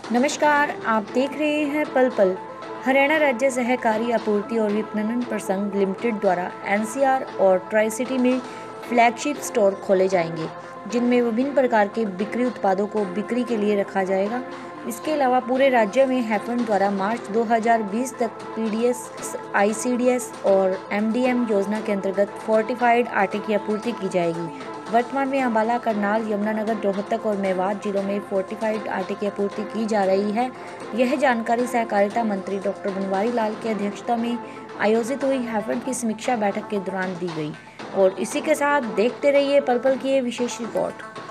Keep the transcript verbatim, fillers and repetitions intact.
नमस्कार, आप देख रहे हैं पल पल। हरियाणा राज्य सहकारी आपूर्ति और विपणन प्रसंघ लिमिटेड द्वारा एनसीआर और ट्राई सिटी में फ्लैगशिप स्टोर खोले जाएंगे, जिनमें विभिन्न प्रकार के बिक्री उत्पादों को बिक्री के लिए रखा जाएगा। इसके अलावा पूरे राज्य में हैफेड द्वारा मार्च दो हज़ार बीस तक पीडीएस, आईसीडीएस और एमडीएम योजना के अंतर्गत फोर्टिफाइड आटे की आपूर्ति की जाएगी। वर्तमान में अंबाला, करनाल, यमुनानगर, रोहतक और मेवात जिलों में फोर्टिफाइड आटे की आपूर्ति की जा रही है। यह जानकारी सहकारिता मंत्री डॉक्टर बनवारी लाल की अध्यक्षता में आयोजित हुई हैफेड की समीक्षा बैठक के दौरान दी गई। और इसी के साथ देखते रहिए पल पल की ये विशेष रिपोर्ट।